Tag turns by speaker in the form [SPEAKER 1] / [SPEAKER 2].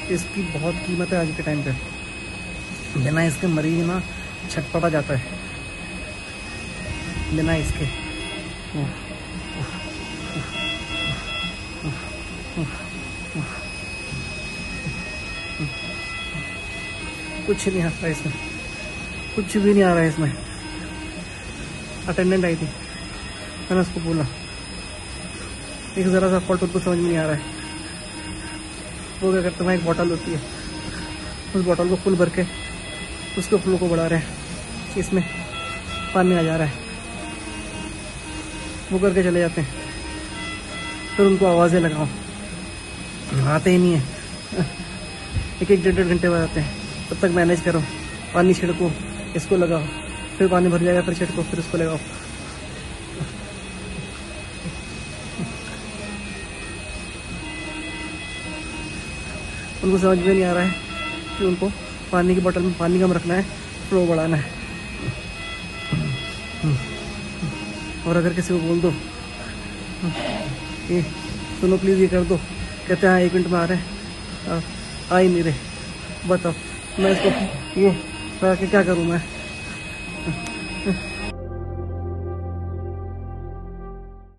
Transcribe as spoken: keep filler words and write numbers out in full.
[SPEAKER 1] इसकी बहुत कीमत है आज के टाइम पे। बिना इसके मरीज ना छटपटा जाता है, बिना इसके। कुछ नहीं आता इसमें, कुछ भी नहीं आ रहा है इसमें। अटेंडेंट आई थी, मैंने उसको बोला एक ज़रा सा फॉल्ट उसको समझ में नहीं आ रहा है। वो क्या करते हैं, एक बॉटल होती है, उस बॉटल को फुल भर के उसके फ्लो को बढ़ा रहे हैं, इसमें पानी आ जा रहा है, वो करके चले जाते हैं। फिर उनको आवाज़ें लगाओ, आते ही नहीं है। एक एक डेढ़ डेढ़ घंटे बाद आते हैं, तब तक मैनेज करो, पानी छिड़को, इसको लगाओ, फिर पानी भर जाएगा, फिर छिड़को, फिर इसको लगाओ। उनको समझ में नहीं आ रहा है कि उनको पानी की बोतल में पानी कम रखना है, फ्लो बढ़ाना है। और अगर किसी को बोल दो ये सुनो प्लीज़ ये कर दो, कहते हैं हाँ एक मिनट में आ रहे हैं, आ ही नहीं रहे, बताओ मैं इसको वो क्या करूँ मैं।